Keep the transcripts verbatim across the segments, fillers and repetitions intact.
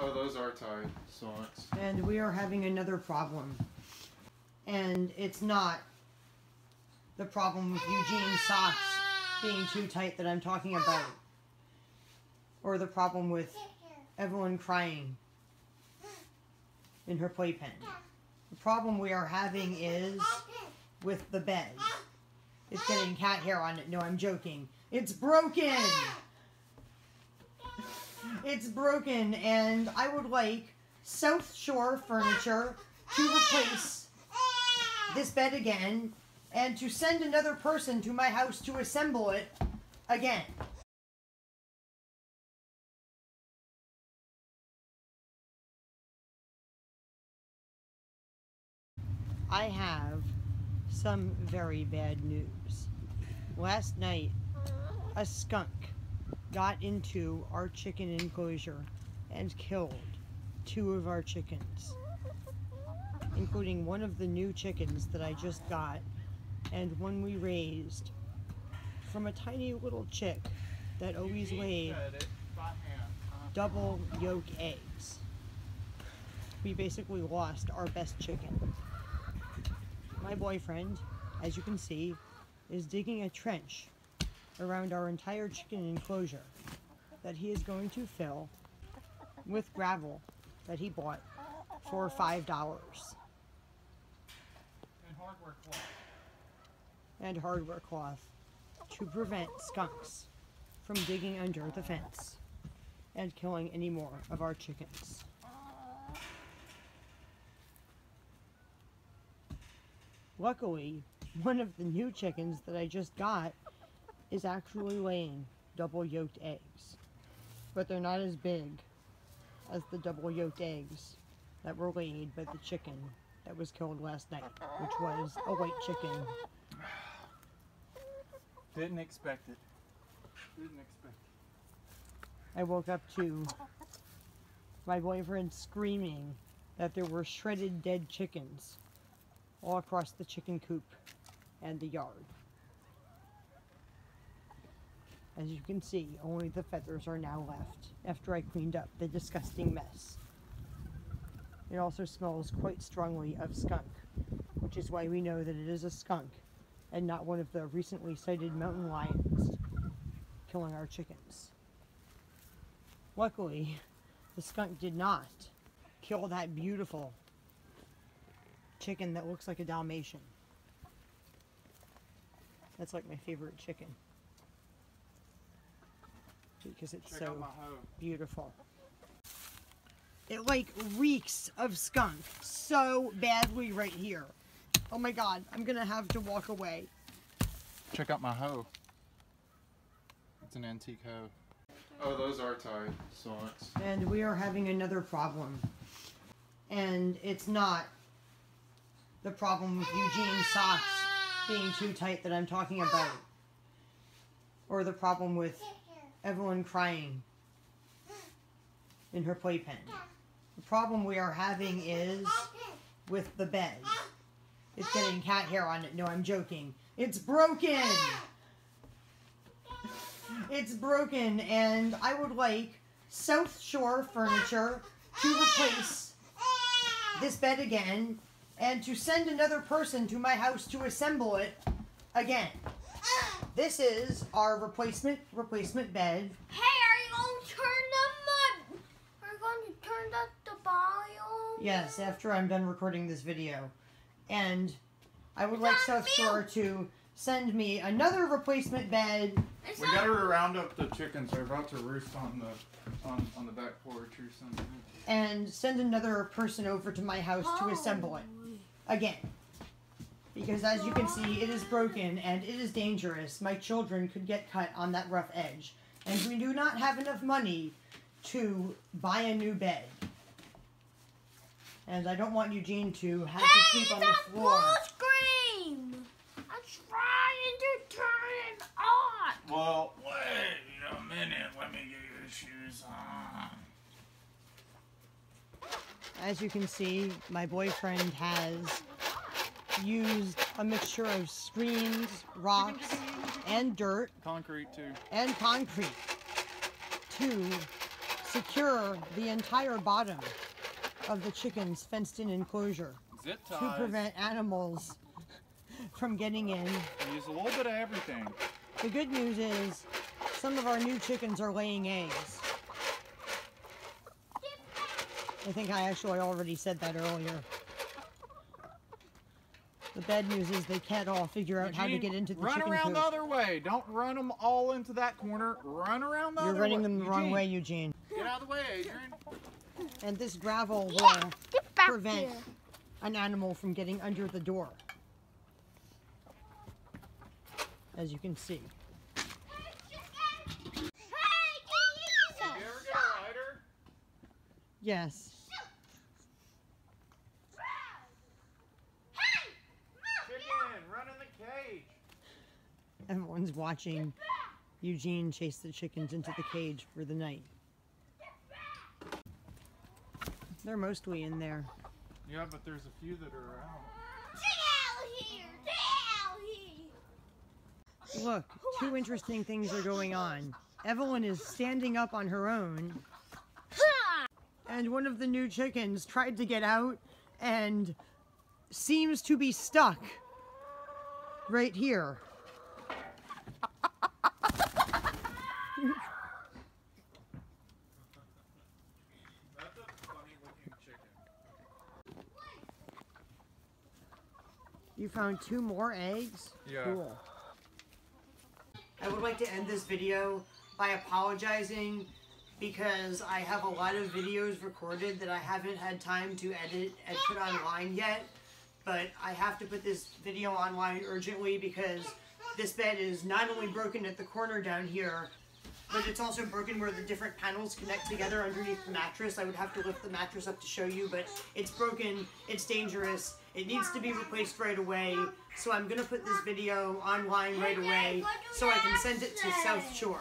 Oh, those are tied socks. And we are having another problem. And it's not the problem with Eugene's socks being too tight that I'm talking about. Or the problem with Evelyn crying in her playpen. The problem we are having is with the bed. It's getting cat hair on it. No, I'm joking. It's broken! It's broken, and I would like South Shore Furniture to replace this bed again, and to send another person to my house to assemble it again. I have some very bad news. Last night, a skunk got into our chicken enclosure and killed two of our chickens, including one of the new chickens that I just got and one we raised from a tiny little chick that always laid double yolk eggs. We basically lost our best chicken. My boyfriend, as you can see, is digging a trench around our entire chicken enclosure that he is going to fill with gravel that he bought for five dollars. And hardware cloth. And hardware cloth to prevent skunks from digging under the fence and killing any more of our chickens. Luckily, one of the new chickens that I just got is actually laying double yolked eggs, but they're not as big as the double yolked eggs that were laid by the chicken that was killed last night, which was a white chicken. Didn't expect it. Didn't expect it. I woke up to my boyfriend screaming that there were shredded dead chickens all across the chicken coop and the yard. As you can see, only the feathers are now left after I cleaned up the disgusting mess. It also smells quite strongly of skunk, which is why we know that it is a skunk and not one of the recently sighted mountain lions killing our chickens. Luckily, the skunk did not kill that beautiful chicken that looks like a Dalmatian. That's like my favorite chicken because it's Check so out my hoe. beautiful. It like reeks of skunk so badly right here. Oh my god, I'm gonna have to walk away. Check out my hoe. It's an antique hoe. Oh, those are tied socks. And we are having another problem. And it's not the problem with Eugene's socks being too tight that I'm talking about. Or the problem with Evelyn crying in her playpen. The problem we are having is with the bed. It's getting cat hair on it. No, I'm joking. It's broken! It's broken, and I would like South Shore Furniture to replace this bed again and to send another person to my house to assemble it again. This is our replacement replacement bed. Hey, are you going to turn the mud? Are you going to turn up the volume? Yes, after I'm done recording this video. And I would like South Shore to send me another replacement bed. It's We gotta round up the chickens. They're about to roost on the on, on the back porch or something. And send another person over to my house to assemble it again. Because as you can see, it is broken and it is dangerous. My children could get cut on that rough edge. And we do not have enough money to buy a new bed. And I don't want Eugene to have hey, to sleep on the floor. Full screen! I'm trying to turn it on! Well, wait a minute. Let me get your shoes on. As you can see, my boyfriend has used a mixture of screens, rocks, and dirt, Concrete too. and concrete to secure the entire bottom of the chicken's fenced-in enclosure Zip to ties. prevent animals from getting in. We use a little bit of everything. The good news is some of our new chickens are laying eggs. I think I actually already said that earlier. The bad news is they can't all figure out how to Eugene, get into the run chicken around coop. the other way. Don't run them all into that corner. Run around the You're other running way. them the wrong Eugene, way, Eugene. Get out of the way, Adrian. And this gravel will Yeah, get back prevent here. an animal from getting under the door. As you can see. Hey, can you Did you ever get a lighter? Yes. Chicken, run in the cage. Everyone's watching Eugene chase the chickens into the cage for the night. They're mostly in there. Yeah, but there's a few that are out. Get out here! Get out here! Look, two interesting things are going on. Evelyn is standing up on her own, and one of the new chickens tried to get out and seems to be stuck right here. That's a funny looking chicken. You found two more eggs? Yeah. Cool. I would like to end this video by apologizing because I have a lot of videos recorded that I haven't had time to edit and put online yet. But I have to put this video online urgently because this bed is not only broken at the corner down here, but it's also broken where the different panels connect together underneath the mattress. I would have to lift the mattress up to show you, but it's broken, it's dangerous, it needs to be replaced right away. So I'm gonna put this video online right away so I can send it to South Shore.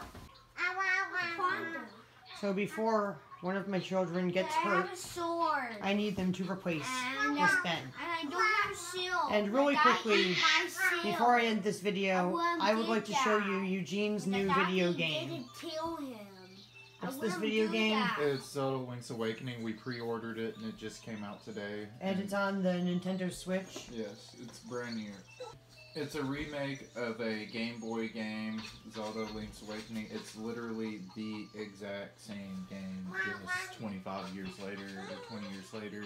So before one of my children gets I hurt, have a sword. I need them to replace And, this uh, bed. And I don't have a shield. And really But I quickly, need my shield. Before I end this I video, want I would like to Big show Dad. you Eugene's The new daddy video game. didn't kill him. I What's this wouldn't video do game? that. It's Zelda Link's Awakening. We pre-ordered it and it just came out today. And it's on the Nintendo Switch. Yes, it's brand new. It's a remake of a Game Boy game, Zelda Link's Awakening. It's literally the exact same game, just twenty-five years later, or twenty years later.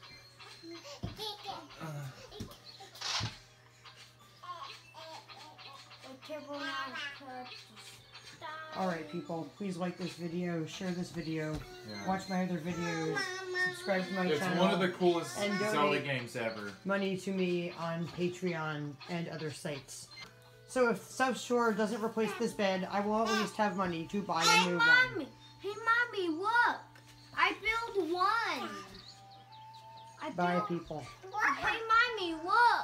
Alright people, please like this video, share this video, Yeah. watch my other videos, subscribe to my It's channel. one of the coolest and Zelda donate games ever. money to me on Patreon and other sites. So if South Shore doesn't replace this bed, I will at least have money to buy a Hey, new mommy. one. Hey, mommy, look. I built one. I Bye built... people. Hey, mommy, look.